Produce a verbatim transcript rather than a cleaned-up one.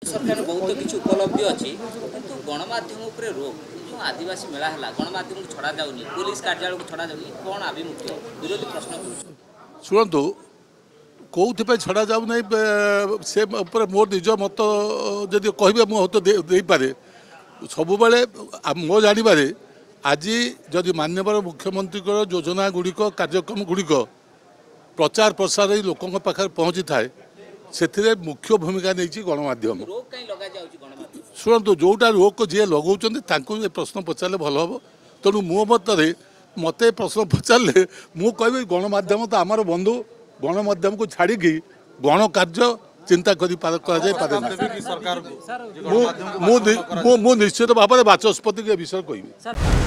सरकार बहुत किसी उपलब्धि अच्छी किंतु गणमाध्यम उपरे रोक जो आदिवासी मेला है गणमाध्यम को छड़ा जाऊनी पुलिस कार्यालय को छड़ा जाऊनी कौन आभिमुख्य विरोधी प्रश्न शुणु कौन छड़ा जाऊ ना से मोर निज मत जदि कहे मुझे पारे सब मो जानवर आज जदि माननीय मुख्यमंत्री योजना गुड़िक कार्यक्रम गुड़िक प्रचार प्रसार लोकों पाखे पहुँची थाए से मुख्य भूमिका नहीं गणमाध्यम शुणु जोटा रोक जी लगे प्रश्न पचारे भल हम तेणु मो मत मत प्रश्न पचारे मु कह गणमाध्यम तो आमर बंधु गणमाध्यम को छाड़ी गण कार्य चिंता कर निश्चित भाव में बाचस्पति के विषय कह